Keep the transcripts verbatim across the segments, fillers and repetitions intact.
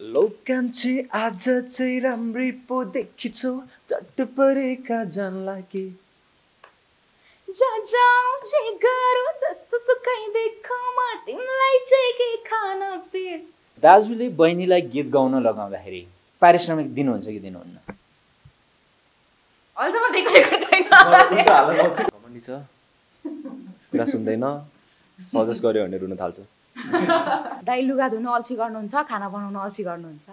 लोकांची आज चाहिँ राम्री पो देखिछौ चट्ट परेका जानलाई के जा जाऊ जे गरौ जस्तो सुकै देखौ म तिमीलाई चाहिँ के खान पेट। दाजुले बहिनीलाई गीत गाउन लगाउँदाखेरि पारिश्रमिक दिनुहुन्छ कि दिनुहुन्न? अहिलेसम्म दिएको छैन। घमण्डी छ, कुरा सुन्दैन, सजेस्ट गर्यो भने रुन थाल्छ। दाइ लुगा धुन अल्छी गर्नुहुन्छ, खाना बनाउन अल्छी गर्नुहुन्छ,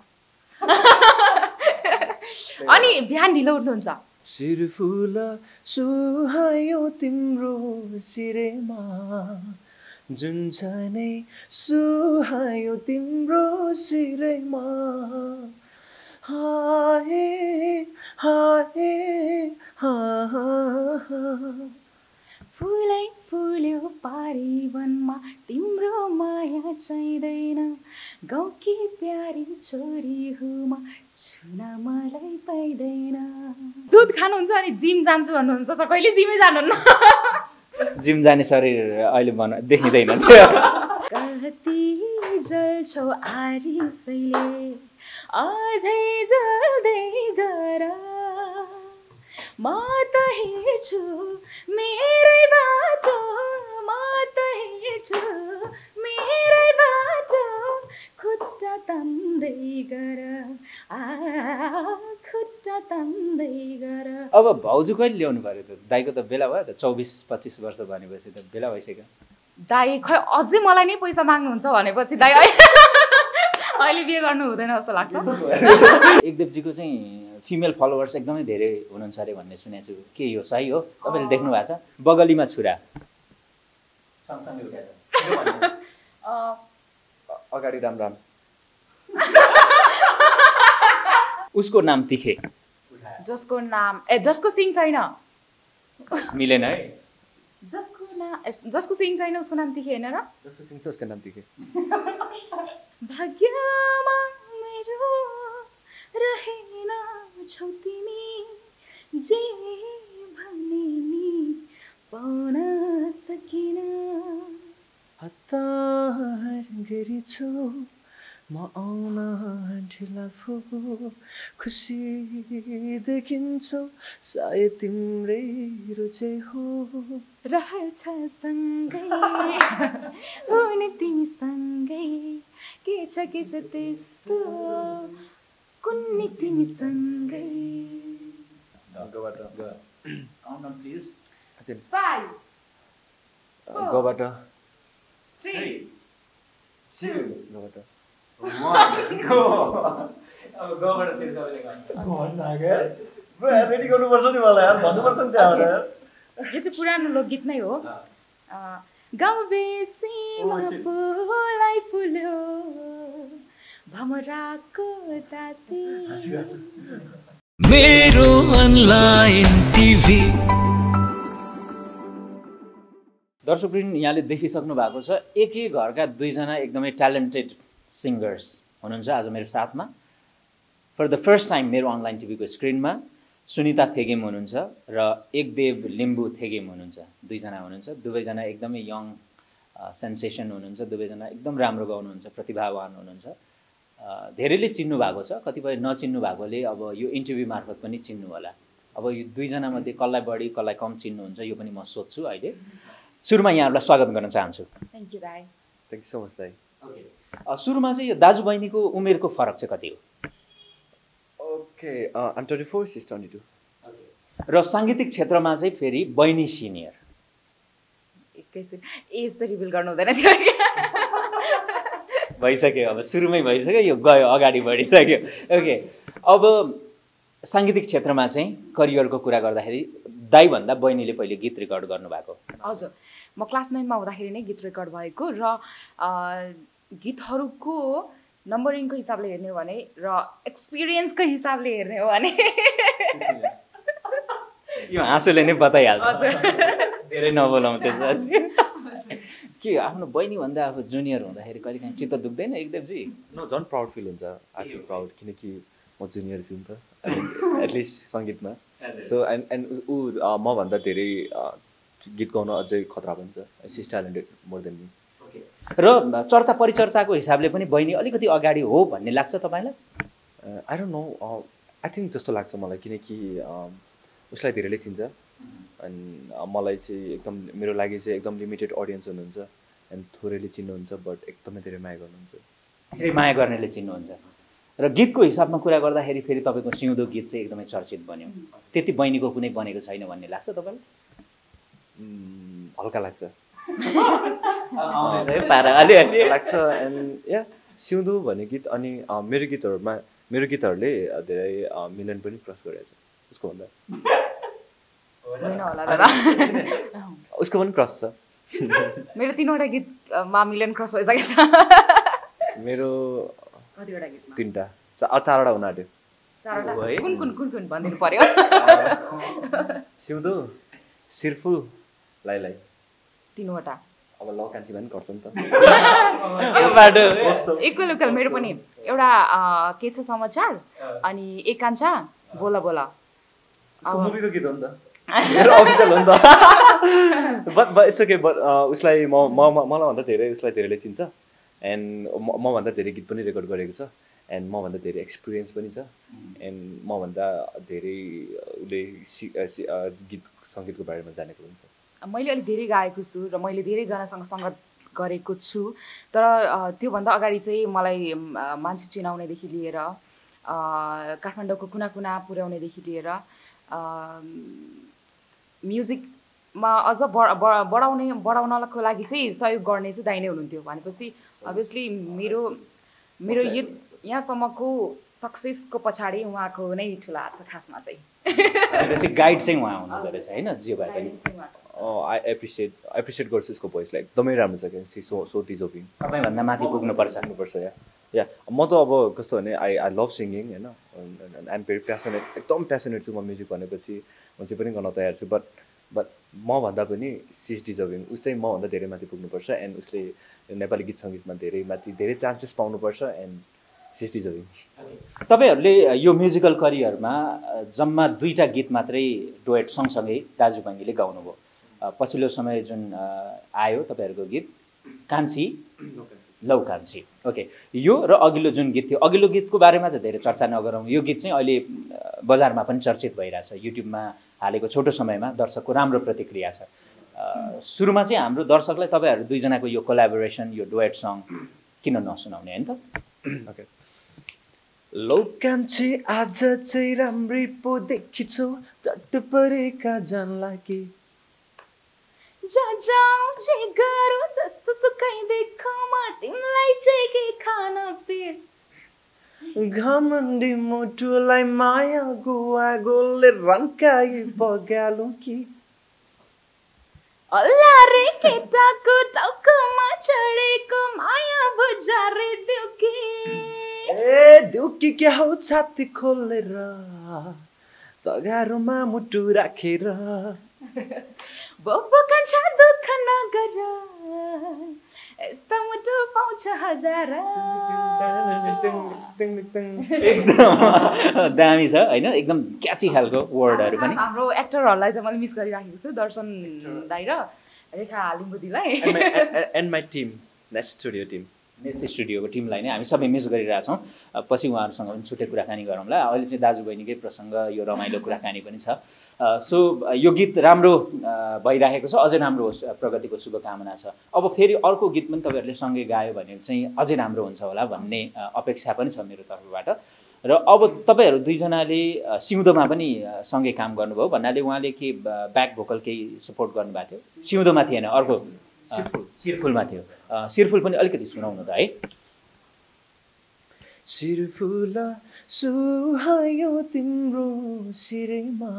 अनि बिहान ढिलो उठ्नुहुन्छ। शिर फुल सुहायो तिम्रो शिरमा, जुन नै सुहायो तिम्रो शिरमा, हाय हाय फुलै फुल्यो पारिवनमा तिम्रो माया चाहिँदैन, गाउँकी प्यारी छोरी हुमा छुन मलाई पाइँदैन। दुध खानुहुन्छ अनि जिम जान्छु भन्नुहुन्छ त कहिले जिमै जानुहुन्न। जिम जाने शरीर अहिले बन देखिँदैन। कति जल्छौ आरिसैले अझै जल्दै गर, म त हेर्छु मेरै बाटो, म त हेर्छु मेरै बाटो, खुट्टा तान्दै गर, आ खुट्टा तान्दै गर। अब भाउजू कहिले ल्याउनु पर्यो त? दाइको त बेला भयो त, चौबिस पच्चिस वर्ष भनेपछि त बेला भइसक्यो। दाइ खै अझै मलाई नै पैसा माग्नुहुन्छ भनेपछि दाइ अहिले बिहे गर्नु हुँदैन जस्तो लाग्छ। एकदेवजीको चाहिँ फिमेल फलोवर्स एकदमै धेरै हुनुहुन्छ अरे भन्ने सुनेको छु, के यो सही हो? तपाईँले देख्नु भएको छ? बगलीमा छुरा अगाडि राम राम, उसको नाम तिखे, जसको नाम ए जसको सिङ छैन, मिलेन है? जसको नाम जसको सिङ छैन उसको नाम तिखे होइन र? जसको सिङ छ उसको नाम तिखे। भाग्यमा मेरो रहेन छौ तिमी, जे भने नि पाउन सकिन। हतार गरेछौ म आउन ढिला भो, खुसी देखिन्छौ सायद तिम्रै रुचै हो, रहन्छ सँगै हुने तिमी सँगै, के छ के छ त्यस्तो कुन्नी तिमी सँगै। फाइभ गबाट थ्री गबाट रेडी गर्नुपर्छ नि मलाई यार, भन्नुपर्छ नि त्यहाँबाट यार। यो चाहिँ पुरानो लोकगीत नै हो। गाउँ बेसीमा फुलै फुल्यो भमराको ताती, मेरो अनलाइन टिभी। दर्शकवृन्द यहाँले देखिसक्नु भएको छ, एकै घरका दुईजना एकदमै ट्यालेन्टेड सिङ्गर्स हुनुहुन्छ आज मेरो साथमा। फर द फर्स्ट टाइम मेरो अनलाइन टिभीको स्क्रिनमा सुनिता थेगेम हुनुहुन्छ र एकदेव लिम्बू थेगेम हुनुहुन्छ, दुईजना हुनुहुन्छ। दुवैजना एकदमै यङ सेन्सेसन हुनुहुन्छ, दुवैजना एकदम राम्रो गाउनुहुन्छ, प्रतिभावान हुनुहुन्छ। धेरैले चिन्नु भएको छ, कतिपय नचिन्नु भएकोले अब यो इन्टरभ्यू मार्फत पनि चिन्नु होला। अब यो दुईजना मध्ये कसलाई बढी कसलाई कम चिन्नुहुन्छ यो पनि म सोध्छु अहिले। सुरुमा यहाँहरूलाई स्वागत गर्न चाहन्छु। थ्याङ्क यू दाइ। थ्याङ्क यू सो मच दाइ। सुरुमा चाहिँ यो दाजु बहिनीको उमेरको फरक चाहिँ कति हो? Okay, I'm twenty four, she is twenty two. र साङ्गीतिक क्षेत्रमा चाहिँ फेरि बहिनी सिनियर। एकैछिन एज चाहिँ रिभिल गर्नु हुँदैन थियो। भइसक्यो, अब सुरुमै भइसक्यो, यो गयो अगाडि बढिसक्यो। ओके, अब साङ्गीतिक क्षेत्रमा चाहिँ करियरको कुरा गर्दाखेरि दाइभन्दा बहिनीले पहिले गीत रेकर्ड गर्नुभएको? हजुर, म क्लास नाइनमा हुँदाखेरि नै गीत रेकर्ड भएको र गीतहरूको नम्बरिङको हिसाबले हेर्ने हो भने र एक्सपिरियन्सको हिसाबले हेर्ने हो भने यो हाँसोले नै बताइहाल्छ। धेरै नबोलाउँ त्यसपछि। के आफ्नो बहिनीभन्दा आफू जुनियर हुँदाखेरि कहिले काहीँ चित्त दुख्दैन एकदेवजी? नो, झन् प्राउड फिल हुन्छ। आई फिल प्राउड किनकि म जुनियर छु नि त, एटलिस्ट सङ्गीतमा। सो एन्ड एन्ड ऊ मभन्दा धेरै गीत गाउन अझै खतरा पनि छ। She is talented more than me. र चर्चा परिचर्चाको हिसाबले पनि बहिनी अलिकति अगाडि हो भन्ने लाग्छ तपाईँलाई? I don't know, I think जस्तो लाग्छ मलाई, किनकि उसलाई धेरैले चिन्छ अनि मलाई चाहिँ एकदम मेरो लागि चाहिँ एकदम लिमिटेड अडियन्स हुनुहुन्छ एन्ड थोरैले चिन्नुहुन्छ बट एकदमै धेरै माया गर्नुहुन्छ। धेरै माया गर्नेले चिन्नुहुन्छ। र गीतको हिसाबमा कुरा गर्दाखेरि फेरि तपाईँको सिउँदो गीत चाहिँ एकदमै चर्चित बन्यो, त्यति बहिनीको कुनै बनेको छैन भन्ने लाग्छ तपाईँलाई? हल्का लाग्छ अलिअलि लाग्छ एन्ड या सिउँदो भन्ने गीत अनि मेरो गीतहरूमा मेरो गीतहरूले धेरै मिलियन पनि क्रस गरेको छ उसको भन्दा। उसको पनि क्रस छ। मेरो तीनवटा गीतमा मिलियन क्रस भइसकेको छ। मेरो कतिवटा गीतमा? तीनटा चारवटा हुन आँट्यो। चारवटा कुन कुन कुन कुन भनिदिनु पर्यो? सिउँदो, सिरफुल, लाइलाई। तीनवटा। अब ल कान्छीमा पनि गर्छ नि त। इक्वल इक्वल मेरो पनि एउटा के छ समाचार अनि एक कान्छा बोला बोला। मुभीको गीत हो नि त, मेरो अफिसियल हो नि त। But but it's okay, but उसलाई म मलाई भन्दा धेरै उसलाई धेरैले चिन्छ एन्ड मभन्दा धेरै गीत पनि रेकर्ड गरेको छ एन्ड मभन्दा धेरै एक्सपिरियन्स पनि छ एन्ड मभन्दा धेरै उसले गीत सङ्गीतको बारेमा जानेको पनि छ। मैले अलिक धेरै गाएको छु र मैले धेरैजनासँग सङ्गत गरेको छु, तर त्योभन्दा अगाडि चाहिँ मलाई मान्छे चिनाउनेदेखि लिएर काठमाडौँको कुना कुना पुर्याउनेदेखि लिएर म्युजिकमा अझ बढाउने बढाउनको लागि चाहिँ सहयोग गर्ने चाहिँ दाइ नै हुनुहुन्थ्यो। भनेपछि अभियसली मेरो मेरो यो यहाँसम्मको सक्सेसको पछाडि उहाँको नै ठुलो हात छ खासमा चाहिँ। गाइड चाहिँ उहाँ हुनुहुँदो रहेछ होइन जे भए पनि। आई एप्रिसिएट एप्रिसिएट गर्छु उसको भोइसलाई, एकदमै राम्रो छ क्या। She so so deserving. तपाईँभन्दा माथि पुग्नुपर्छ पुग्नुपर्छ या या म त अब कस्तो भने आई आई लभ सिङ्गिङ होइन, आइएम भेरी प्यासनेट, एकदम प्यासनेट छु म म्युजिक भनेपछि म चाहिँ पनि गर्न तयार छु। बट बट मभन्दा पनि सी इज डिजर्भिङ। उस चाहिँ मभन्दा धेरै माथि पुग्नुपर्छ एन्ड उसले नेपाली गीत सङ्गीतमा धेरै माथि धेरै चान्सेस पाउनुपर्छ एन्ड सी इज डिजर्भिङ। तपाईँहरूले यो म्युजिकल करियरमा जम्मा दुईवटा गीत मात्रै डुएट सँगसँगै दाजु बहिनीले गाउनुभयो। पछिल्लो समय जुन आयो तपाईँहरूको गीत कान्छी लौ कान्छी, ओके, यो र अघिल्लो जुन गीत थियो, अघिल्लो गीतको बारेमा त धेरै चर्चा नगरौँ, यो गीत चाहिँ अहिले बजारमा पनि चर्चित भइरहेछ। युट्युबमा हालेको छोटो समयमा दर्शकको राम्रो प्रतिक्रिया छ। सुरुमा चाहिँ हाम्रो दर्शकलाई तपाईँहरू दुईजनाको यो कोलाबोरेसन, यो डुएट सङ किन नसुनाउने होइन त? ओके। लौ कान्छी आज चाहिँ राम्रै पो देखिछौ, चट्ट परेका जानला के जा जाऊ जे गरौँ जस्तो सुकै देखौ म तिमीलाई चाहिँ के खान पेट घमण्डी मुटुलाई माया गुवा गोलले रन्काई बगालु कि अल्ला रे केटाको टाउकोमा चढेको माया बजारे देऊ कि ए देउकी के हौ छाती खोलेर तगारोमा मुटु राखेर बब्बो कान्छा दुःख नगर यस्ता मुटु पाउँछ हजार। एकदम दामी छ होइन, एकदम क्याची खालको वर्डहरू पनि। हाम्रो एक्टरहरूलाई चाहिँ मैले मिस गरिराखेको छु, दर्शन दाइ र रेखा लिम्बुदीलाई and my team, next studio team, next स्टुडियोको टिमलाई नै हामी सबै मिस गरिरहेछौँ। पछि उहाँहरूसँग पनि छुट्टै कुराकानी गरौँला। अहिले चाहिँ दाजुबहिनीकै प्रसङ्ग, यो रमाइलो कुराकानी पनि छ। सो यो गीत राम्रो भइरहेको छ, अझै राम्रो होस्, प्रगतिको शुभकामना छ। अब फेरि अर्को गीत पनि तपाईँहरूले सँगै गायो भने चाहिँ अझै राम्रो हुन्छ होला भन्ने अपेक्षा पनि छ मेरो तर्फबाट। र अब तपाईँहरू दुईजनाले सिउँदोमा पनि सँगै काम गर्नुभयो भन्नाले उहाँले के ब्याक भोकल केही सपोर्ट गर्नुभएको थियो? सिउँदोमा थिएन, अर्को सिरफुलमा थियो। सिरफुल पनि अलिकति सुनाउनु त है। सिरफुल सुहायो तिम्रो सिरेमा,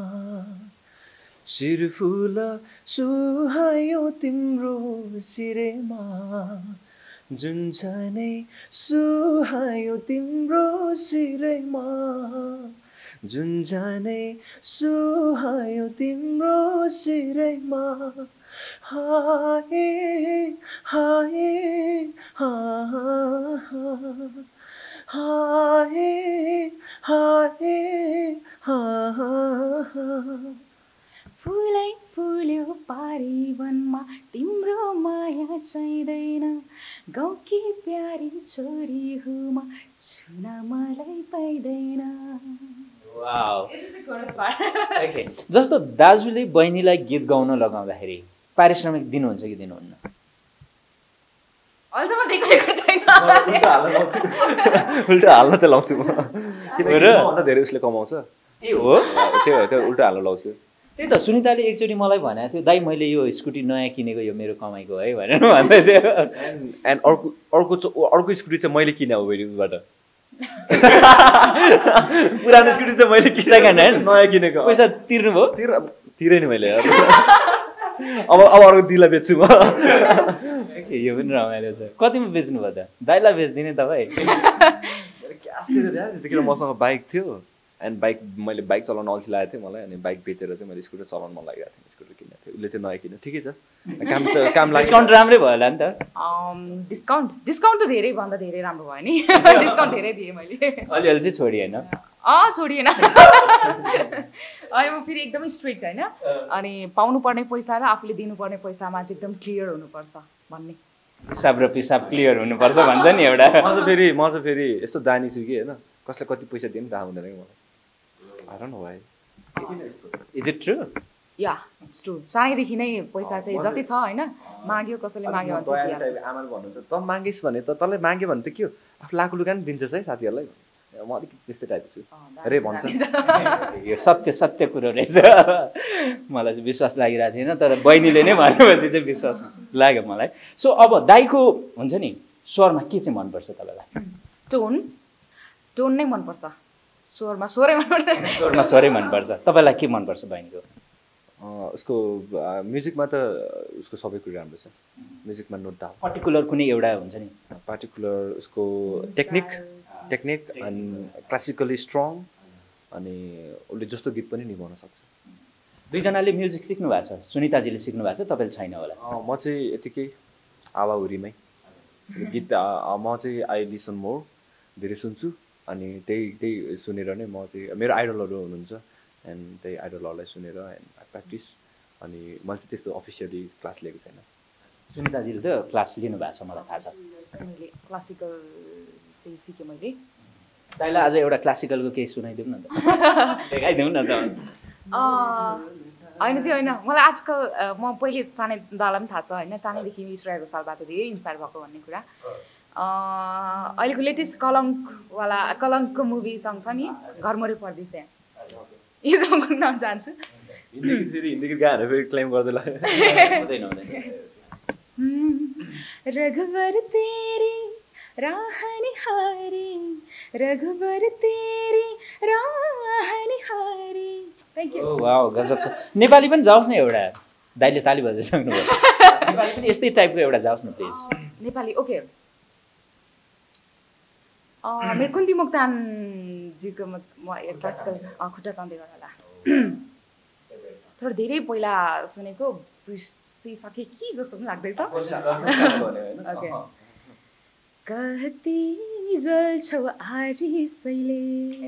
सिरफुल सुहायो तिम्रो सिरेमा, जुन जाने सुहायो तिम्रो सिरेमा, जुन जाने सुहायो तिम्रो सिरेमा, हाय हाय हाय हाय हाय फुलै फुल्यो पारीवनमा तिम्रो माया चाहिँदैन गाउँकी प्यारी छोरी हुमा छुन मलाई पाइँदैन वाउ ओके जस्तो दाजुले बहिनीलाई गीत गाउन लगाउँदाखेरि पारिश्रमिक दिनुहुन्छ कि दिनुहुन्न अहिलेसम्म दिएको दिएको छैन उल्टा हाल्न लाउँछु उल्टा हाल्न चाहिँ लाउँछु म किनकि मभन्दा धेरै उसले कमाउँछ ए हो त्यो त्यो उल्टा हाल्न लाउँछु त्यही त सुनिताले एकचोटि मलाई भनेको थियो दाइ मैले यो स्कुटी नयाँ किनेको यो मेरो कमाइको है भनेर भन्दै थियो एन्ड अर्को अर्को अर्को स्कुटी चाहिँ मैले किने हो फेरिबाट पुरानो स्कुटी चाहिँ मैले सेकेन्ड ह्यान्ड नयाँ किनेको पैसा तिर्नु भयो तिर तिरे नि मैले अब अब अर्को दिलाई बेच्छु म यो पनि रमाइलो छ कतिमा बेच्नु भयो त दाइलाई बेच्दिने तपाईँ क्यास दिएको थियो त्यतिखेर मसँग बाइक थियो एन्ड बाइक मैले बाइक चलाउन अल्छी लागेको थियो मलाई अनि बाइक बेचेर चाहिँ मैले स्कुटर चलाउन मन लागिरहेको थियो स्कुटर किनेको थियो उसले चाहिँ नयाँ किन्यो ठिकै छ काम चाहिँ काम लाग्यो डिस्काउन्ट राम्रै भयो होला नि त डिस्काउन्ट डिस्काउन्ट त धेरै भन्दा धेरै राम्रो भयो नि डिस्काउन्ट धेरै दिएँ मैले अलिअलि चाहिँ छोडी होइन अँ छोडिएन अनि म फेरि एकदमै स्ट्रिक्ट होइन अनि पाउनुपर्ने पैसा र आफूले दिनुपर्ने पैसामा चाहिँ एकदम क्लियर हुनुपर्छ भन्ने हिसाब र पिसाब क्लियर हुनुपर्छ भन्छ नि एउटा म चाहिँ फेरि म चाहिँ फेरि यस्तो दानी छु कि होइन कसलाई कति पैसा दिए पनि थाहा हुँदैन कि मलाई I don't know why. Is it true? Yeah it's true सानैदेखि नै पैसा चाहिँ जति छ होइन माग्यो कसैले माग्यो भने चाहिँ आमाले भन्नुहुन्छ त मागेस् भने त तँलाई माग्यो भने त के हो आफू लाख लुगा नि दिन्छस् है साथीहरूलाई म अलिकति त्यस्तै टाइपको छु अरे भन्छ यो सत्य सत्य कुरो रहेछ मलाई चाहिँ विश्वास लागिरहेको थिएन तर बहिनीले नै भनेपछि चाहिँ विश्वास लाग्यो मलाई सो अब दाइको हुन्छ नि स्वरमा के चाहिँ मनपर्छ तपाईँलाई टोन टोन नै मनपर्छ स्वरमा स्वरै मनपर्छ स्वरमा स्वरै मनपर्छ तपाईँलाई के मनपर्छ बहिनीको उसको म्युजिकमा त उसको सबै कुरो राम्रो छ म्युजिकमा नो डाउट पर्टिकुलर कुनै एउटा हुन्छ नि पर्टिकुलर उसको टेक्निक टेक्निक अनि क्लासिकली स्ट्रङ अनि उसले जस्तो गीत पनि निभाउन सक्छ दुईजनाले म्युजिक सिक्नु भएको छ सुनिताजीले सिक्नु भएको छ तपाईँले छैन होला म चाहिँ यतिकै आवाहुरीमै गीत म चाहिँ आई लिसन मोर धेरै सुन्छु अनि त्यही त्यही सुनेर नै म चाहिँ मेरो आइडलहरू हुनुहुन्छ एन्ड त्यही आइडलहरूलाई सुनेर एन्ड आई प्र्याक्टिस अनि मैले चाहिँ त्यस्तो अफिसियली क्लास लिएको छैन सुनिताजीले त क्लास लिनु भएको छ मलाई थाहा छ मैले क्लासिकल चाहिँ सिकेँ मैले दाइलाई आज एउटा क्लासिकलको केही सुनाइदिउँ न त देखाइदिउँ न त होइन त्यो होइन मलाई आजकल म पहिले सानै दालाई पनि थाहा छ होइन सानैदेखि श्रेया घोषालबाट धेरै इन्सपायर भएको भन्ने कुरा अहिलेको लेटेस्ट कलङ्कवाला कलङ्कको मुभी सङ छ नि घरमरे पर्दैछ यो सङ गाउन चाहन्छु फेरि हिन्दी गीत गाएर फेरि क्लेम गर्दै हुँदैन हुँदैन रघुवर तेरी राह निहारी रघुवर तेरी राह निहारी थ्याङ्क यू वाउ गजब छ नेपाली पनि जाओस् न एउटा दाइले ताली बजाइसक्नु भयो नेपाली पनि यस्तै टाइपको एउटा जाओस् न प्लिज नेपाली ओके मेरो कुन्ती मोक्तानजीको म क्लासिकल खुट्टा तान्दै गर होला थोरै धेरै पहिला सुनेको बिर्सिसकेँ कि जस्तो पनि लाग्दैछ ओके कति जल्छौ आरिसैले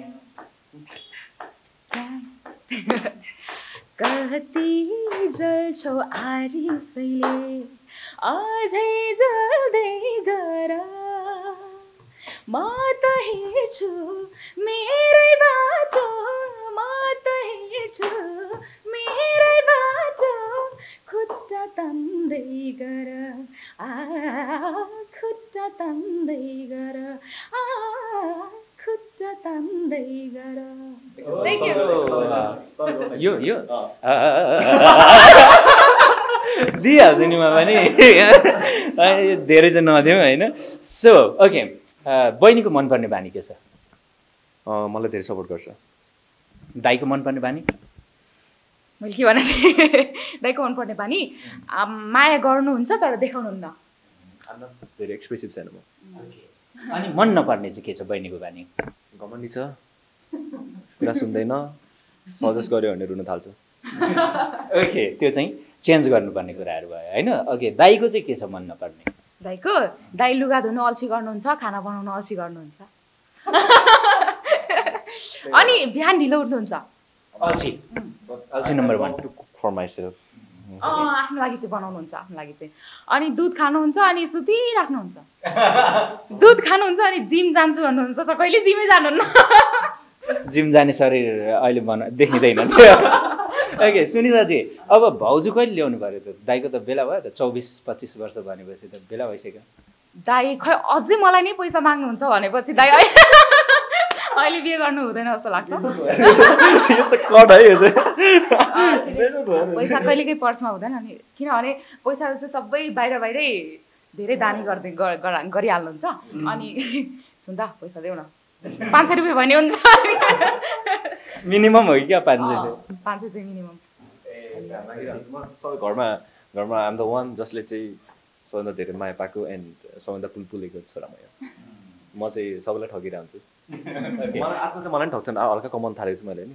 कति जल्छौ आरिसैले अझै जल्दै गर म त हेर्छु मेरै बाटो म त हेर्छु मेरै बाटो खुट्टा तान्दै गर आ खुट्टा तान्दै गर आ खुट्टा तान्दै गर थ्याङ्क यो यू यो दिइहाल्छु नि म पनि धेरै चाहिँ नदिउँ होइन सो ओके बहिनीको मनपर्ने बानी के छ मलाई धेरै सपोर्ट गर्छ दाइको मनपर्ने बानी मैले के भनेको थिएँ दाइको मनपर्ने बानी माया गर्नुहुन्छ तर देखाउनुहुन्न धेरै एक्सप्रेसिभ छैन म अनि मन नपर्ने चाहिँ के छ बहिनीको बानी घमण्डी छ कुरा सुन्दैन सजेस्ट गर्यो भने रुन थाल्छ ओके त्यो चाहिँ चेन्ज गर्नुपर्ने कुराहरू भयो होइन ओके दाइको चाहिँ के छ मन नपर्ने दाइको दाइ लुगा धुनु अल्छी गर्नुहुन्छ खाना बनाउनु अल्छी गर्नुहुन्छ अनि बिहान ढिलो उठ्नुहुन्छ अल्छी अल्छी नम्बर वान फर माइसेल्फ आफ्नो लागि चाहिँ बनाउनुहुन्छ आफ्नो लागि चाहिँ अनि दुध खानुहुन्छ अनि सुतिराख्नुहुन्छ दुध खानुहुन्छ अनि जिम जान्छु भन्नुहुन्छ तर कहिले जिमै जानुहुन्न जिम जाने शरीर अहिले बना देखिँदैन ओके सुनिताजी अब भाउजू कहिले ल्याउनु पऱ्यो त दाइको त बेला भयो त चौबिस पच्चिस वर्ष भनेपछि त बेला भइसक्यो दाइ खै अझै मलाई नै पैसा माग्नुहुन्छ भनेपछि दाइ अहिले बिहे गर्नु हुँदैन जस्तो लाग्छ पैसा कहिलेकै पर्समा हुँदैन नि किनभने पैसा चाहिँ सबै बाहिर बाहिरै धेरै दानी गर्दै गरिहाल्नुहुन्छ अनि सुन्दा पैसा देऊ न पाँच सय रुपियाँ भने हुन्छ मिनिमम हो कि क्या पाँच सय पाँच सय चाहिँ मिनिमम सबै घरमा घरमा आम द वान जसले चाहिँ सबभन्दा धेरै माया पाएको एन्ड सबभन्दा पुलपुलेको छोरा म म चाहिँ सबैलाई ठगिरहेको हुन्छु मलाई आफ्नो चाहिँ मलाई पनि ठग्छन् हल्का कमाउनु थालेको छु मैले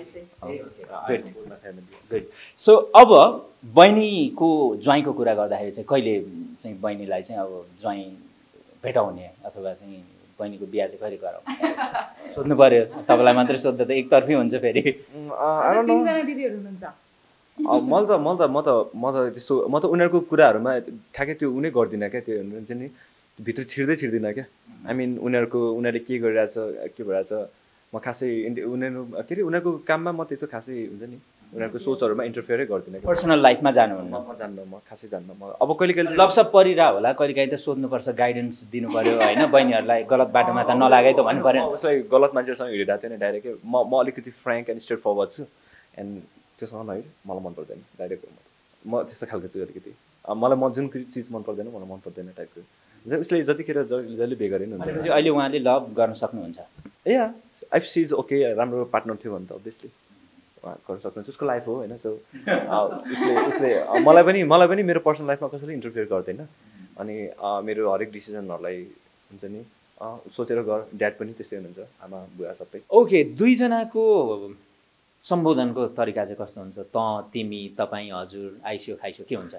नि सो अब बहिनीको ज्वाइँको कुरा गर्दाखेरि चाहिँ कहिले चाहिँ बहिनीलाई चाहिँ अब ज्वाइँ भेटाउने अथवा चाहिँ बहिनीको बिहा चाहिँ कहिले गराउने सोध्नु पर्यो तपाईँलाई मात्रै सोध्दा त एकतर्फी हुन्छ फेरि दिदीहरू हुनुहुन्छ मैले त मैले त म त म त त्यस्तो म त उनीहरूको कुराहरूमा ठ्याक्कै त्यो उनी गर्दिनँ क्या त्यो हुन्छ नि भित्र छिर्दै छिर्दिनँ क्या आई मिन उनीहरूको उनीहरूले के गरिरहेछ के भइरहेछ म खासै उनीहरू के अरे उनीहरूको काममा म त्यस्तो खासै हुन्छ नि उनीहरूको सोचहरूमा इन्टरफियरै गर्दिनँ पर्सनल लाइफमा जानुहुन्न म जान्न म खासै जान्न म अब कहिले कहिले लप्सप परिरह होला कहिले काहीँ त सोध्नुपर्छ गाइडेन्स दिनु पर्यो होइन बहिनीहरूलाई गलत बाटोमा त नलागे त भन्नु पर्यो उसलाई गलत मान्छेहरूसँग हिँडिरहेको थिएन डाइरेक्टै म म अलिकति फ्रेङ्क एन्ड स्ट्रेट फरवर्ड छु एन्ड त्योसँग नहिँड मलाई मन पर्दैन डाइरेक्ट म त्यस्तो खालको छु अलिकति मलाई म जुन चिज मन पर्दैन मलाई मन पर्दैन टाइपको उसले जतिखेर जसले बिहे गरेन हुन्छ अहिले उहाँले लभ गर्न सक्नुहुन्छ ए आइफ सी इज ओके राम्रो पार्टनर थियो भने त अभियसली उहाँ गर्न सक्नुहुन्छ उसको लाइफ हो होइन सो उसले उसले मलाई पनि मलाई पनि मेरो पर्सनल लाइफमा कसैले इन्टरफियर गर्दैन अनि मेरो हरेक डिसिजनहरूलाई हुन्छ नि सोचेर गर ड्याड पनि त्यस्तै हुनुहुन्छ आमा बुवा सबै ओके दुईजनाको सम्बोधनको तरिका चाहिँ कस्तो हुन्छ त तिमी तपाईँ हजुर आइसियो खाइसियो के हुन्छ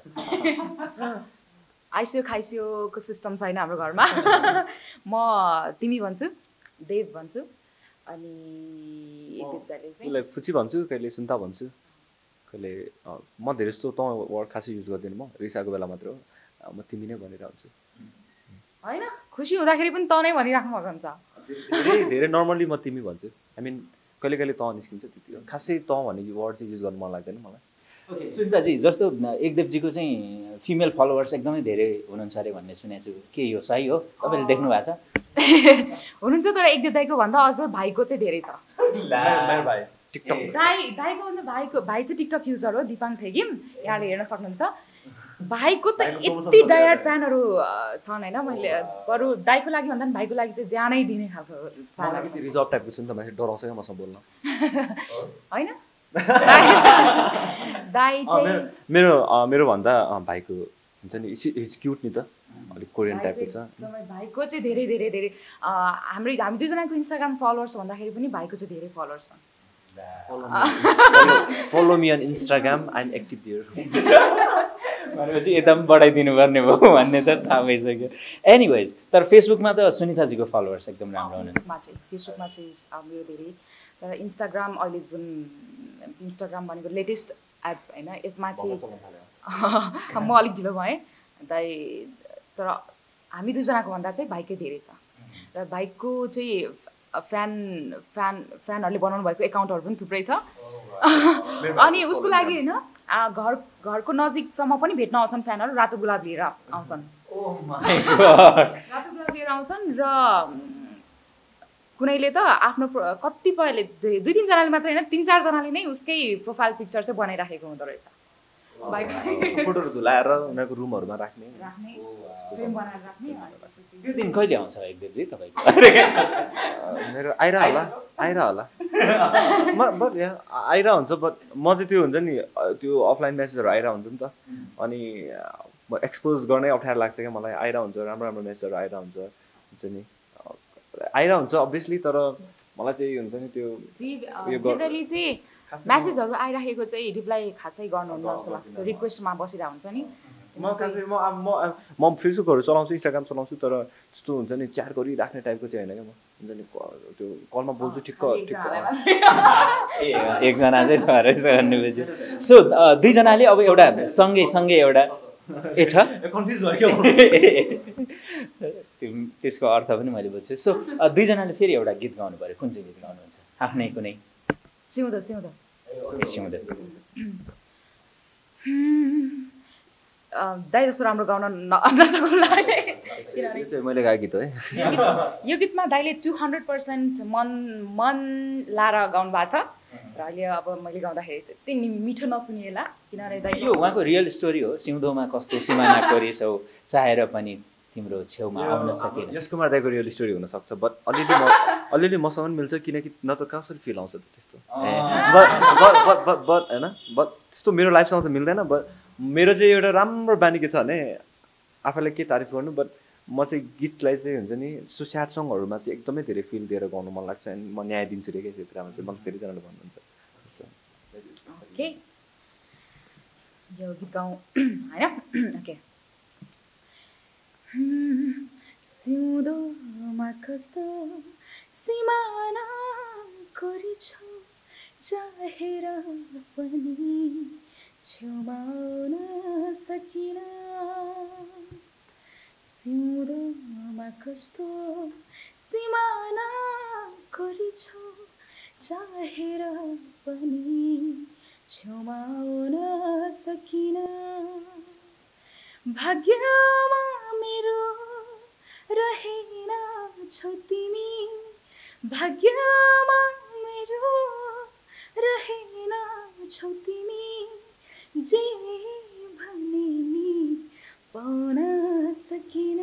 आइसियो खाइसियोको सिस्टम छैन हाम्रो घरमा म तिमी भन्छु देव भन्छु अनि उसलाई फुची भन्छु कहिले सुन्ता भन्छु कहिले म धेरै जस्तो त वर्ड खासै युज गर्दिनँ म रिसाको बेला मात्र हो म तिमी नै भनेर हुन्छु होइन खुसी हुँदाखेरि पनि त नै भनिराख्नु भएको हुन्छ धेरै धेरै नर्मल्ली म तिमी भन्छु आई मिन कहिले कहिले त निस्किन्छ त्यति हो खासै त भन्ने वर्ड चाहिँ युज गर्नु मन लाग्दैन मलाई ओके सुनिताजी जस्तो एकदेवजीको चाहिँ फिमेल फलोवर्स एकदमै धेरै हुनुहुन्छ अरे भन्ने सुनेको छु के यो सही हो तपाईँले देख्नु भएको छ हुनुहुन्छ तर एकदेव दाइको भन्दा अझ भाइको चाहिँ धेरै छ टिकटक दाइ दाइको भन्दा भाइको भाइ चाहिँ टिकटक युजर हो दिपाङ थेगिम यहाँले हेर्न सक्नुहुन्छ भाइको त यति डायहार्ड फ्यानहरू छन् होइन मैले बरु दाइको लागि भन्दा पनि भाइको लागि चाहिँ ज्यानै दिने खालको फ्यान रिजर्भ टाइपको छु नि त मान्छे डराउँछ क्या मसँग बोल्न होइन दाइ चाहिँ मेरो मेरो भन्दा भाइको हुन्छ नि इज क्युट नि त अलिक कोरियन टाइपको छ भाइको चाहिँ धेरै धेरै धेरै हाम्रो हामी दुईजनाको इन्स्टाग्राम फलोवर्स भन्दाखेरि पनि भाइको चाहिँ धेरै फलोवर्स छन् follow me on Instagram I am active there भनेपछि यता पनि बढाइदिनु पर्ने भयो भन्ने त थाहा भइसक्यो एनिवेज तर फेसबुकमा त सुनिताजीको फलोवर्स एकदम राम्रो हुनुहुन्छ फेसबुकमा चाहिँ मेरो धेरै तर इन्स्टाग्राम अहिले जुन इन्स्टाग्राम भनेको लेटेस्ट एप होइन यसमा चाहिँ म अलिक ढिलो भएँ दाइ तर हामी दुईजनाको भन्दा चाहिँ भाइकै धेरै छ र भाइको चाहिँ फ्यान फ्यान फ्यानहरूले बनाउनु भएको एकाउन्टहरू पनि थुप्रै छ अनि उसको लागि होइन घर घरको नजिकसम्म पनि भेट्न आउँछन् फ्यानहरू रातो गुलाब लिएर आउँछन् रातो गुलाब लिएर आउँछन् र कुनैले त आफ्नो कतिपयले दुई तिनजनाले मात्रै होइन तिन चारजनाले नै उसकै प्रोफाइल पिक्चर चाहिँ बनाइराखेको हुँदो रहेछ फोटोहरू धुलाएर उनीहरूको रुमहरूमा राख्ने त्यो दिन कहिले आउँछ एकदेवजी तपाईँको मेरो आइरा होला आइरा होला म बट यहाँ आइरा हुन्छ बट म चाहिँ त्यो हुन्छ नि त्यो अफलाइन मेसेजहरू आइरा हुन्छ नि त अनि एक्सपोज गर्नै अप्ठ्यारो लाग्छ क्या मलाई आइरा हुन्छ राम्रो राम्रो मेसेजहरू आइरा हुन्छ हुन्छ नि आइरा हुन्छ अभियसली तर मलाई चाहिँ हुन्छ नि त्यो म्यासेजहरू आइराखेको चाहिँ रिप्लाई खासै गर्नुहुन्न जस्तो लाग्छ त्यो रिक्वेस्टमा बसिरहेको हुन्छ नि म खासै म म म फेसबुकहरू चलाउँछु इन्स्टाग्राम चलाउँछु तर त्यस्तो हुन्छ नि च्याट गरिराख्ने टाइपको चाहिँ होइन क्या म हुन्छ नि त्यो कलमा बोल्छु ठिक्क ठिक्क एकजना चाहिँ छ रहेछ भन्नुभयो सो दुईजनाले अब एउटा सँगै सँगै एउटा ए छ कन्फ्युज भयो त्यसको अर्थ पनि मैले बुझ्छु सो दुईजनाले फेरि एउटा गीत गाउनु पऱ्यो कुन चाहिँ गीत गाउनुहुन्छ आफ्नै कुनै सिउँदो सिउँदो सिउँदो दाइ जस्तो राम्रो गाउन नसक्नुला मैले गाएको गीत हो है यो गीतमा दाइले टु हन्ड्रेड पर्सेन्ट मन मन लाएर गाउनु भएको छ र अहिले अब मैले गाउँदाखेरि त्यति मिठो नसुनिएला किनभने दाइ यो उहाँको रियल स्टोरी हो सिउँदोमा कस्तो सिमाना कोरेछौ चाहेर पनि तिम्रो छेउमा आउन सकेन यस कुमार दाइको रियल स्टोरी हुनसक्छ बट अलिअलि म अलिअलि मसँग पनि मिल्छ किनकि न त कसरी फिल आउँछ त त्यस्तो बट बट बट होइन बट त्यस्तो मेरो लाइफसँग त मिल्दैन बट मेरो चाहिँ एउटा राम्रो बानी के छ भने आफैलाई के तारिफ गर्नु बट म चाहिँ गीतलाई चाहिँ हुन्छ नि सो स्याड सङहरूमा चाहिँ एकदमै धेरै फिल दिएर गाउनु मन लाग्छ अनि म न्याय दिन्छु रे क्या त्यो कुरामा चाहिँ मलाई धेरैजनाले भन्नुहुन्छ ओके यो गीत गाउँ होइन ओके सिउँदोमा कस्तो सिमाना कोरेछौ चाहेर पनि छेउमा आउन सकिन सिउँदोमा कस्तो सिमाना कोरेछौ चाहेर पनि छेउमा आउन सकिन भाग्यमा मेरो रहेन छौ तिमी भाग्यमा मेरो रहेन छौ तिमी जे भने नि पाउन सकिन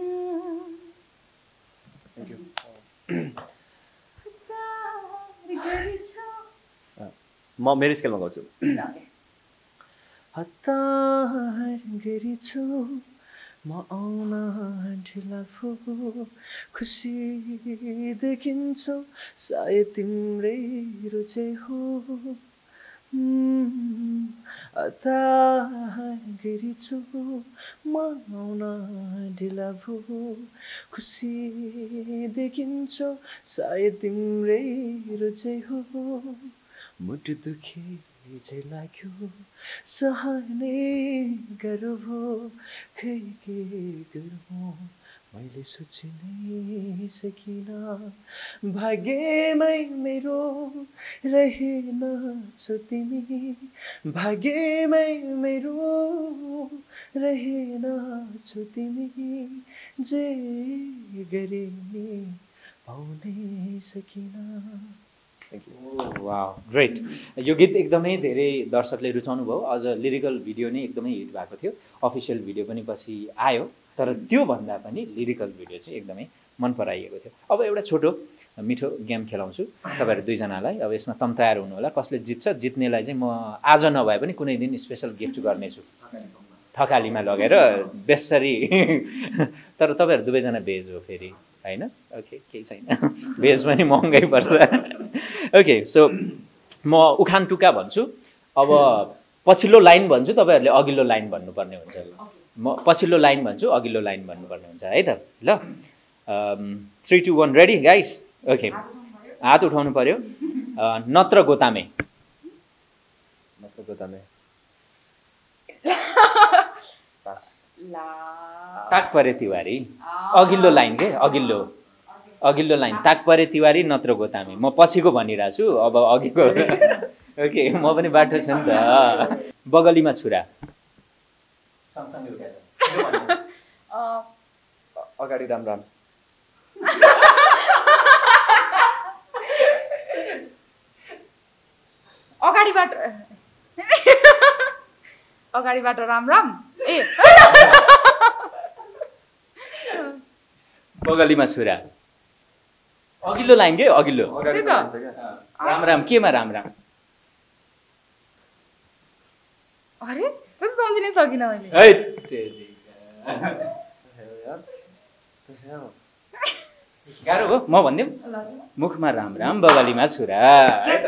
म मेरो स्केलमा गाउँछु हतार गरेछु म आउन ढिला भो खुसी देखिन्छौ सायद तिम्रै रुचै हो हतार गरेछु म आउन ढिला भो खुसी देखिन्छौ सायद तिम्रै रुचै हो मुटु दुखी चाहिँ लाग्यो सहने गाह्रो भो खै के गरौँ मैले सोचि नै सकिन भाग्यमै मेरो रहेन छौ तिमी भाग्यमै मेरो रहेन छौ तिमी जे गरे नि पाउनै सकिन वाउ ग्रेट यो गीत एकदमै धेरै दर्शकले रुचाउनु भयो अझ लिरिकल भिडियो नै एकदमै हिट भएको थियो अफिसियल भिडियो पनि पछि आयो तर त्योभन्दा पनि लिरिकल भिडियो चाहिँ एकदमै मन पराइएको थियो अब एउटा छोटो मिठो गेम खेलाउँछु तपाईँहरू दुईजनालाई अब यसमा तम तयार हुनु होला कसले जित्छ जित्नेलाई चाहिँ म आज नभए पनि कुनै दिन स्पेसल गिफ्ट गर्नेछु थकालीमा लगेर बेसरी तर तपाईँहरू दुवैजना भेज हो फेरि होइन ओके केही छैन भेज पनि महँगै पर्छ ओके सो म उखान टुक्का भन्छु अब पछिल्लो लाइन भन्छु तपाईँहरूले अघिल्लो लाइन भन्नुपर्ने हुन्छ म पछिल्लो लाइन भन्छु अघिल्लो लाइन भन्नुपर्ने हुन्छ है त ल three two one ready guys okay हात उठाउनु पर्यो नत्र गोतामे नत्र गोतामे ताक परे तिवारी अघिल्लो लाइन के अघिल्लो अघिल्लो लाइन ताक परे तिवारी नत्र गोतामे म पछिको भनिरहेको छु अब अघिको ओके म पनि बाटो छु नि त बगलीमा छुरा अगाडि राम राम अगाडिबाट अगाडिबाट राम राम ए बगलीमा छुरा अघिल्लो लाइन के अघिल्लो राम राम केमा राम राम अरे कसो सम्झिनै सकिनँ मैले गाह्रो हो म भनिदिउँ मुखमा राम राम बगलीमा छुरा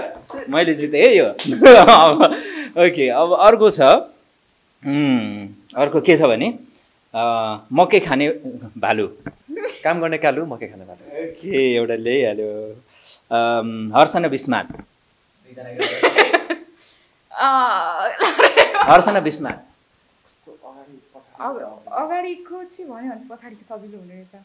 मैले जितेँ है यो ओके अब अर्को छ अर्को के छ भने मकै खाने भालु काम गर्ने कालु मकै खाने भालु के एउटा ल्याइहाल्यो हर्षना बिस्मात हर्षना बिस्मात अगाडिको चाहिँ भन्यो भने पछाडिको सजिलो हुने रहेछ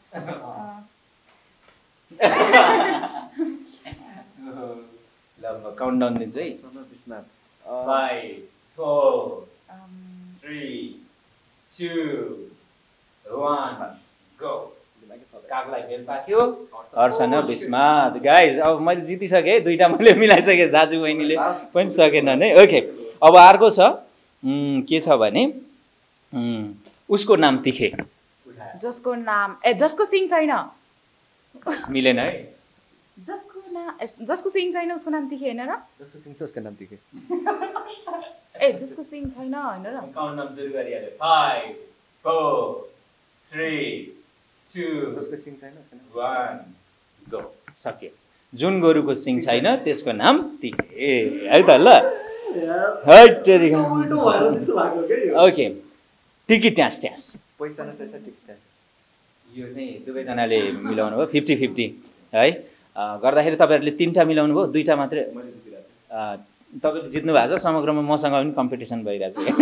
ल म काउन्टडाउन दिन्छु है बिस्मात five four three two one go कागलाई बेल पाक्यो हर्षना बिस्मात गाइज अब मैले जितिसकेँ दुईवटा मैले मिलाइसकेँ दाजु बहिनीले पनि सकेनन् है ओके अब अर्को छ के छ भने उसको नाम तिखे जसको नाम ए जसको सिङ छैन मिलेन है जसको नाम जसको सिङ छैन उसको नाम तिखे होइन र जसको सिङ छ उसको नाम तिखे ए जसको सिङ छैन होइन र काउन्टडाउन सुरु गरिहाल्यो फाइभ फोर थ्री टू जसको सिङ छैन उसको नाम वान गो सक्यो जुन गोरुको सिङ छैन त्यसको नाम तिखे है त ल ओके टिकी ट्यास ट्यास पैसा न पैसा टिक्स यो चाहिँ दुवैजनाले मिलाउनु भयो फिफ्टी फिफ्टी है गर्दाखेरि तपाईँहरूले तिनवटा मिलाउनु भयो दुईवटा मात्रै तपाईँले जित्नु भएको छ समग्रमा मसँग पनि कम्पिटिसन भइरहेको छ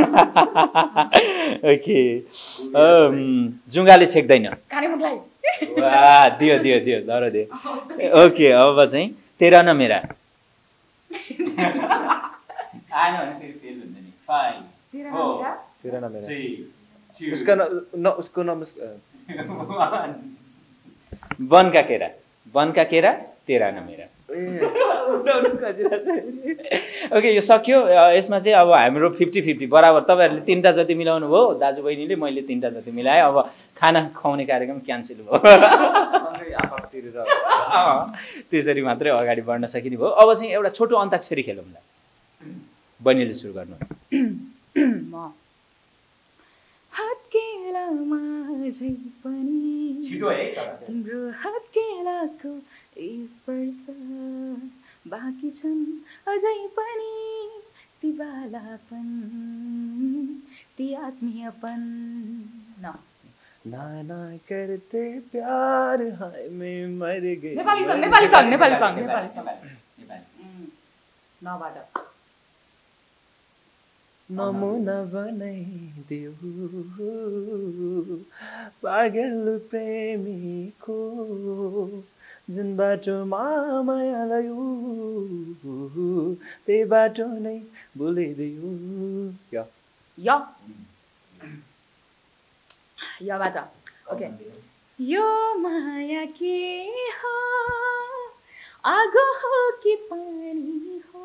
ओके जुङ्गाले छेक्दैन वा दियो दियो दियो धर दियो ओके अब चाहिँ तेरा न मेरा आएन भने फेरि फेल हुन्छ नि फाइभ फोर तेरा न मेरा थ्री उसका न उसको नाम वनका केरा वनका केरा तेरा न मेरा ओके यो सक्यो यसमा चाहिँ अब हाम्रो फिफ्टी फिफ्टी बराबर तपाईँहरूले तिनवटा जति मिलाउनु भयो दाजुबहिनीले मैले तिनवटा जति मिलाएँ अब खाना खुवाउने कार्यक्रम क्यान्सल भयो त्यसरी मात्रै अगाडि बढ्न सकिने भयो अब चाहिँ एउटा छोटो अन्ताक्षरी खेलौँला बहिनीले सुरु गर्नु तिम्रो हत्केलाको स्पर्श बाँकी छन् अझै पनि ती बालापन ती आत्मीयपन न ना ना करते प्यार हाय मैं मर गई Nepali song Nepali song Nepali song Nepali song नबाट नमुना बनाइदियो पागल प्रेमीको जुन बाटोमा माया लयो त्यही बाटो नै भुलिदियो या या याबाट ओके यो माया के हो आगो हो कि पानी हो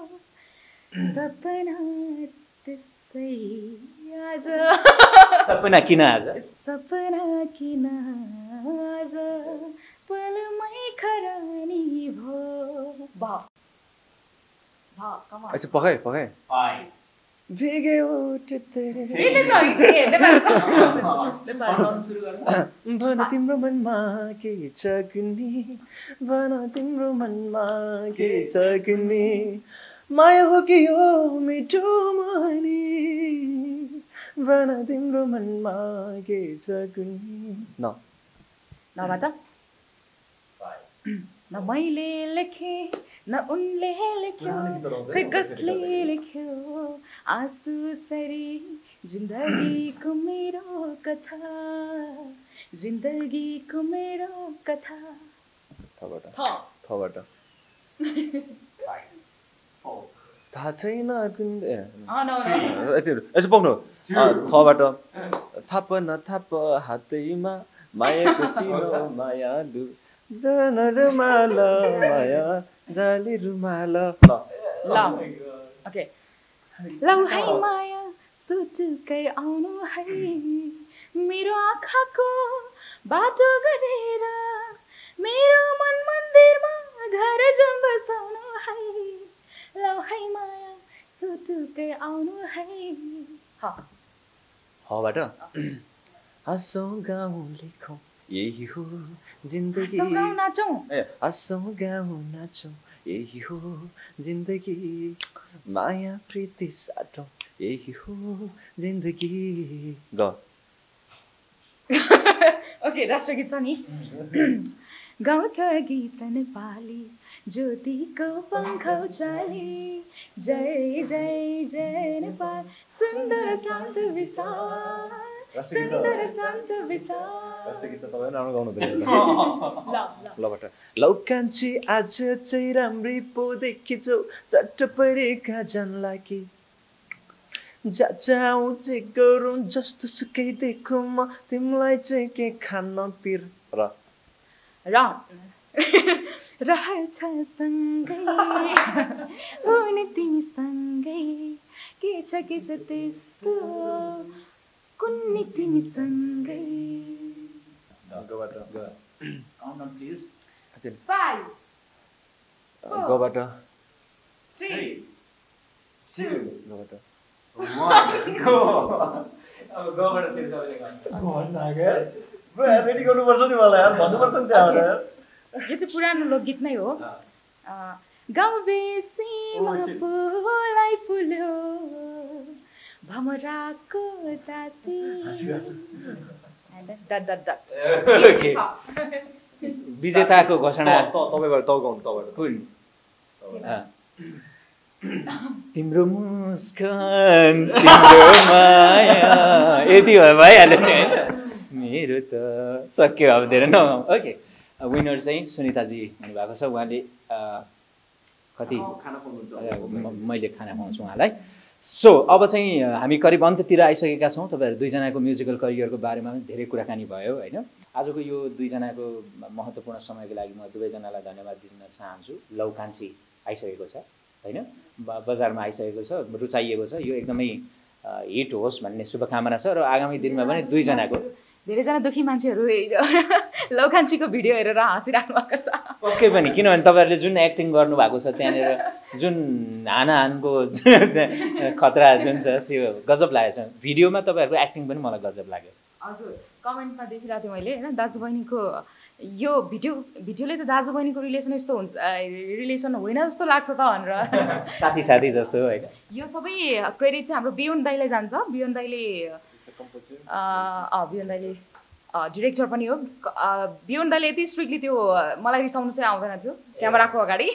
सपना त्यसै आज सपना किन आज सपना किन आज पलमै खरानी भो भा भा कमा अच्छा पकाए पकाए फाइभ भीगे ओठ तेरे भन तिम्रो मनमा के छ कुन्नी भन तिम्रो मनमा के छ कुन्नी माया हो कि यो मिठो मनी भन तिम्रो मनमा के छ कुन्नी न नबाट न मैले लेखे न उनले लेख्यो खै कसले लेख्यो आँसु सरी जिन्दगीको मेरो कथा जिन्दगीको मेरो कथा थबाट थ थबाट थाहा छैन कुन यसो पाउनु थबाट थाप न थाप हातैमा मायाको चिनो मायालु जन रुमाल माया जाली रुमाल ल ओके लौ है माया सुटुकै आउनु है मेरो आँखाको बाटो गरेर मेरो मन मन्दिरमा घर जम बसाउनु है लौ है माया सुटुकै आउनु है ह हबाट हँसौँ गाउँ लेखौँ यही हो जिन्दगी नाचौँ ए हँसौँ गाउँ नाचौँ यही हो जिन्दगी माया प्रीति साटौँ यही हो जिन्दगी ग ओके राष्ट्रगीत छ नि गाउँछ गीत नेपाली ज्योतिको पङ्ख उचाली जय जय जय नेपाल सुन्दर शान्त विशाल सुन्दर शान्त विशाल राष्ट्रगीत त तपाईँ राम्रो गाउनु हुँदैन ल बट लौ कान्छी आज चाहिँ राम्री पो देखिन्छौ चट्ट परेका जानला कि जा जाउँ चाहिँ गरौँ जस्तो सुकै देखौँ म तिमीलाई चाहिँ के खान पिर र र रहन्छ सँगै हुने तिमीसँगै के छ के छ त्यस्तो कुन्नी तिमीसँगै गबाट काउन्ट प्लिज फाइभ गबाट थ्री गबाट रेडी गर्नुपर्छ नि मलाई यार भन्नुपर्छ नि त्यहाँबाट यो चाहिँ पुरानो लोकगीत नै हो गाउँ बेसीमा फुलै फुल्यो भमराको ताती डट डट डट विजेताको घोषणा तपाईँबाट त गाउनु तपाईँबाट कुन तिम्रो मुस्कान तिम्रो माया यति भयो भइहाल्यो नि होइन मेरो त सक्यो अब धेरै न ओके विनर चाहिँ सुनिताजी हुनुभएको छ उहाँले कति मैले खाना खुवाउँछु उहाँलाई सो अब चाहिँ हामी करिब अन्त्यतिर आइसकेका छौँ तपाईँहरू दुईजनाको म्युजिकल करियरको बारेमा पनि धेरै कुराकानी भयो होइन आजको यो दुईजनाको महत्त्वपूर्ण समयको लागि म दुवैजनालाई धन्यवाद दिन चाहन्छु लौ कान्छी आइसकेको छ होइन बजारमा आइसकेको छ रुचाइएको छ यो एकदमै हिट होस् भन्ने शुभकामना छ र आगामी दिनमा पनि दुईजनाको धेरैजना दुखी मान्छेहरू लौ कान्छीको भिडियो हेरेर हाँसिराख्नु भएको छ पक्कै पनि किनभने तपाईँहरूले जुन एक्टिङ गर्नुभएको छ त्यहाँनिर जुन हानाहानको खतरा जुन छ त्यो गजब लागेको छ भिडियोमा तपाईँहरूको एक्टिङ पनि मलाई गजब लाग्यो हजुर कमेन्टमा देखिरहेको थिएँ मैले होइन दाजुबहिनीको यो भिडियो भिडियोले त दाजुबहिनीको रिलेसन यस्तो हुन्छ रिलेसन होइन जस्तो लाग्छ त भनेर साथी साथी जस्तो होइन यो सबै क्रेडिट चाहिँ हाम्रो बियोन दाईलाई जान्छ बियोन दाईले बियोन दाईले डिरेक्टर पनि हो बियोन दाईले यति स्ट्रिक्टली त्यो मलाई रिसाउनु चाहिँ आउँदैन थियो क्यामेराको अगाडि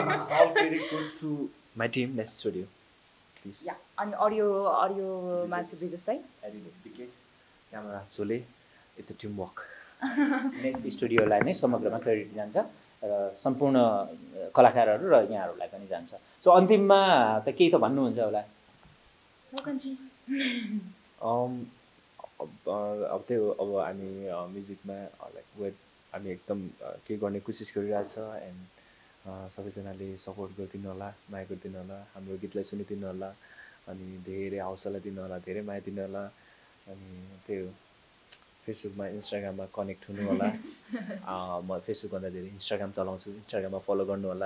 माई टिम नेक्स्ट स्टुडियो अनि अडियो अडियो मान्छे विजय क्यामेरा चोले it's a team work next स्टुडियोलाई नै समग्रमा क्रेडिट जान्छ र सम्पूर्ण कलाकारहरू र यहाँहरूलाई पनि जान्छ सो अन्तिममा त केही त भन्नुहुन्छ होला अब त्यही हो अब हामी म्युजिकमा लाइक वेट हामी एकदम के गर्ने कोसिस गरिरहेछ एन्ड सबैजनाले सपोर्ट गरिदिनु होला माया गरिदिनु होला हाम्रो गीतलाई सुनिदिनु होला अनि धेरै हौसला दिनु होला धेरै माया दिनु होला अनि त्यही हो फेसबुकमा इन्स्टाग्राममा कनेक्ट हुनु होला म फेसबुकभन्दा धेरै इन्स्टाग्राम चलाउँछु इन्स्टाग्राममा फलो गर्नु होला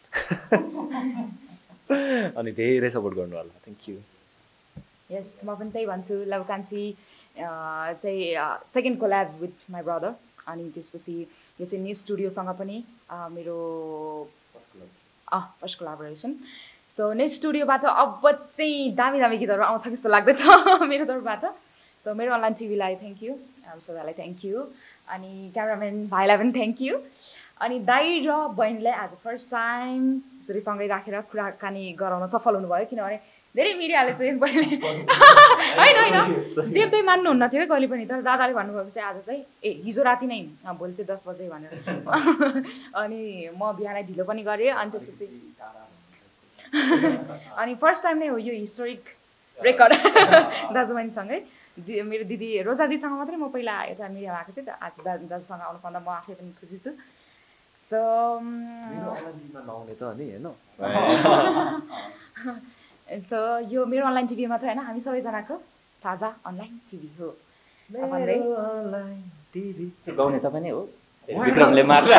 अनि धेरै सपोर्ट गर्नु होला थ्याङ्क यू यस म पनि त्यही भन्छु लौ कान्छी चाहिँ second collab with my brother अनि त्यसपछि यो चाहिँ न्युज स्टुडियोसँग पनि मेरो अँ फर्स्ट कोलाबोरेसन सो नेक्स्ट स्टुडियोबाट अब चाहिँ दामी दामी गीतहरू आउँछ जस्तो लाग्दैछ मेरो तर्फबाट सो मेरो अनलाइन टिभीलाई थ्याङ्क यू सबैलाई थ्याङ्क यू अनि क्यामराम्यान भाइलाई पनि थ्याङ्क यू अनि दाई र बहिनीलाई आज फर्स्ट टाइम यसरी सँगै राखेर कुराकानी गराउन सफल हुनुभयो किनभने धेरै मिडियाले चाहिँ पहिले होइन होइन देवदै मान्नुहुन्न थियो है कहिले पनि तर दादाले भन्नुभएपछि आज चाहिँ ए हिजो राति नै भोलि चाहिँ दस बजे भनेर अनि म बिहानै ढिलो पनि गरेँ अनि त्यसपछि अनि फर्स्ट टाइम नै हो यो हिस्टोरिक रेकर्ड दाजुबहिनीसँगै मेरो दिदी रोजा दिदीसँग मात्रै म पहिला एउटा मिडियामा आएको थिएँ त आज दाजु दाजुसँग आउनु पाउँदा म आफै पनि खुसी छु सो नआउने त अनि होइन सो यो मेरो अनलाइन टिभी मात्रै होइन हामी सबैजनाको साझा अनलाइन टिभी हो गाउने तपाईँ नै हो विक्रमले मात्र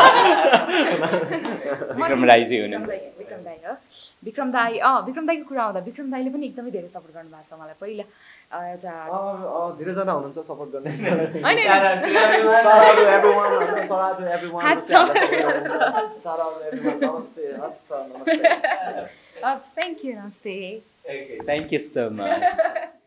विक्रम राईजी हुनुहुन्छ विक्रम दाई हो विक्रम दाई अँ विक्रम दाईको कुरा आउँदा विक्रम दाईले पनि एकदमै धेरै सपोर्ट गर्नुभएको छ मलाई पहिला एउटा धेरैजना हुनुहुन्छ सपोर्ट गर्ने हस् थ्याङ्क यू नमस्ते थ्याङ्क यू सो मच